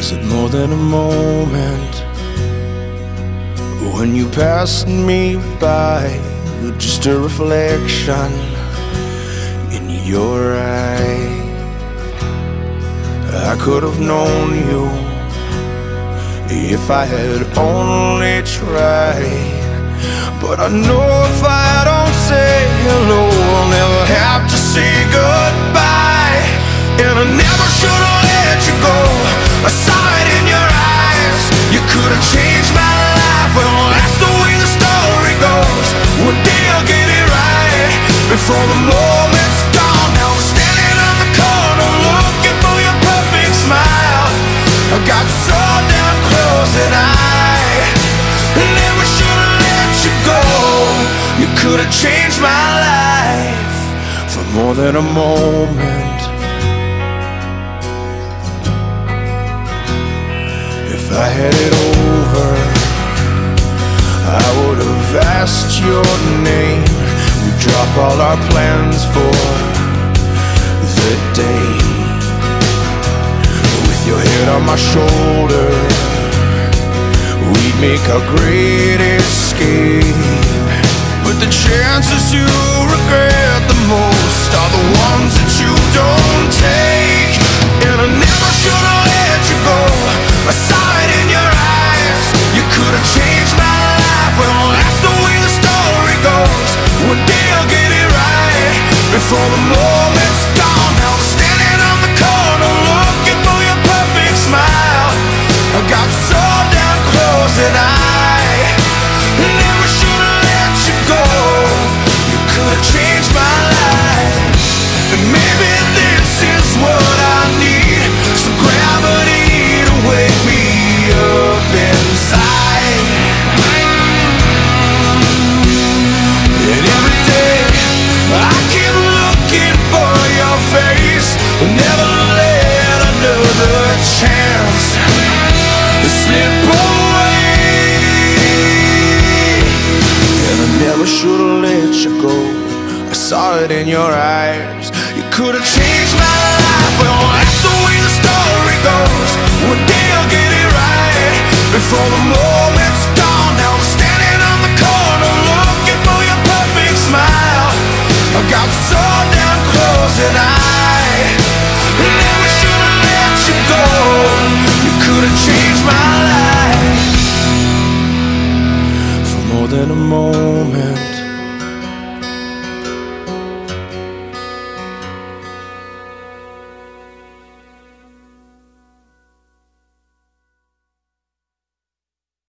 Was it more than a moment when you passed me by? Just a reflection in your eye. I could have known you if I had only tried. But I know if I don't say hello, I'll never have to say goodbye. And I never should have let you go. I saw it in your eyes. You could have changed my life. Well, that's the way the story goes. One day I'll get it right before the moment's gone. Now I'm standing on the corner looking for your perfect smile. I got so damn close that I never should have let you go. You could have changed my life for more than a moment. If I had it over, I would have asked your name. We'd drop all our plans for the day. With your head on my shoulder, we'd make a great escape. But the chances you regret the most are the ones that you don't take. And I never should have let you go. I saw it in your eyes. You could have changed my life. Well, that's the way the story goes. One day I'll get it right before the moment's gone. Now I'm standing on the corner looking for your perfect smile. I got so damn close that I never should have let you go. You could have changed my life. And maybe this is what I need, some gravity to wake me up inside. And every day I keep looking for your face, but never let another chance slip away. And I never should have let you go. I saw it in your eyes. You could have changed my life. Well, that's the way the story goes. One day I'll get it right before the moment's gone. Now I'm standing on the corner looking for your perfect smile. I got so damn close that I never should have let you go. You could have changed my life for more than a moment.